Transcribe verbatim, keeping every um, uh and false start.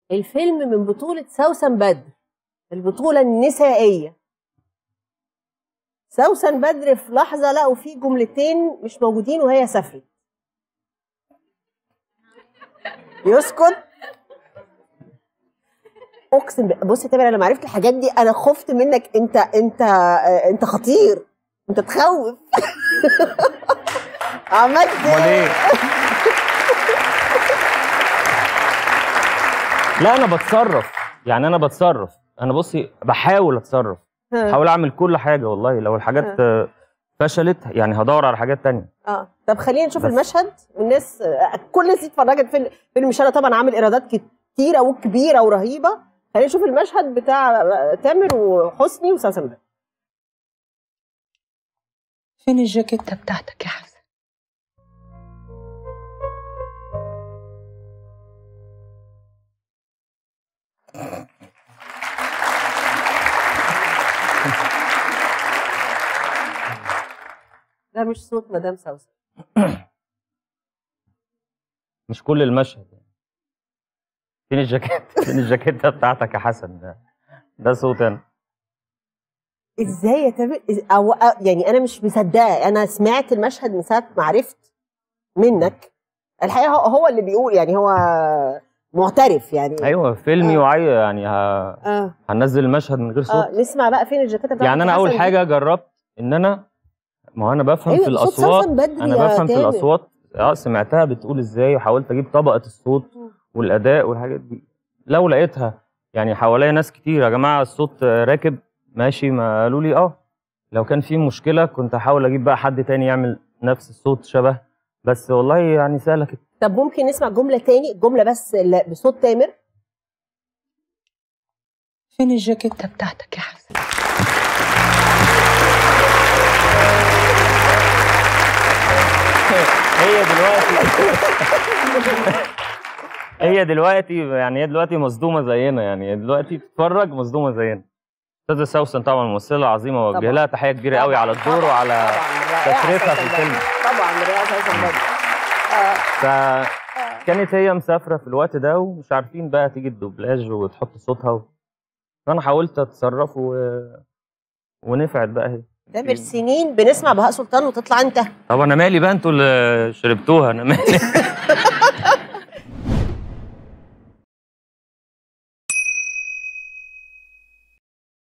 الفيلم من بطولة سوسن بدر، البطولة النسائية. سوسن بدر في لحظة لقوا فيه جملتين مش موجودين وهي سافرت. يسكت. اقسم بالله. بص يا تامر، انا لما عرفت الحاجات دي انا خفت منك. انت انت انت خطير، انت تخوف. عملت ايه؟ لا انا بتصرف، يعني انا بتصرف. انا بصي بحاول اتصرف، بحاول اعمل كل حاجه والله. لو الحاجات فشلت يعني هدور على حاجات تانية. اه طب خلينا نشوف المشهد. والناس كل الناس اتفرجت في فيلم شالا، طبعا عامل ايرادات كتيره وكبيره ورهيبه. خلينا نشوف المشهد بتاع تامر وحسني وسوسن بدر. فين الجاكيته بتاعتك يا حسن؟ ده مش صوت مدام سوسن. مش كل المشهد. فين الجاكيت؟ فين الجاكيته بتاعتك يا حسن؟ ده ده صوت انا. ازاي يا تامر؟ أو يعني انا مش مصدقه. انا سمعت المشهد من ساعه ما عرفت منك. الحقيقه هو اللي بيقول، يعني هو معترف يعني. ايوه فيلمي. آه. وعي يعني ه... آه. هننزل المشهد من غير صوت. اه نسمع بقى فين الجاكيته بتاعتك. يعني انا اول حاجه جربت ان انا، ما هو انا بفهم أيوة في الاصوات. انا بفهم في الاصوات. اه سمعتها بتقول ازاي، وحاولت اجيب طبقه الصوت والاداء والحاجات دي. لو لقيتها يعني حواليا ناس كتير يا جماعه الصوت راكب ماشي، ما قالوا لي اه. لو كان في مشكله كنت احاول اجيب بقى حد تاني يعمل نفس الصوت شبه. بس والله يعني سهله كده. طب ممكن نسمع جمله تاني، جمله بس بصوت تامر. فين الجاكيته بتاعتك يا حسن؟ هي دلوقتي هي دلوقتي يعني هي دلوقتي مصدومه زينا، يعني هي دلوقتي بتتفرج مصدومه زينا. استاذه سوسن طبعا ممثله عظيمه، وجه لها تحيه كبيره قوي على الدور وعلى تشريفها في الفيلم. طبعا رائعه سوسن بدر. فكانت هي مسافره في الوقت ده ومش عارفين بقى تيجي الدوبلاج وتحط صوتها و... فانا حاولت اتصرف و... ونفعت بقى هي. تامر سنين بنسمع بهاء سلطان وتطلع انت. طب انا مالي بقى، انتوا اللي شربتوها، انا مالي.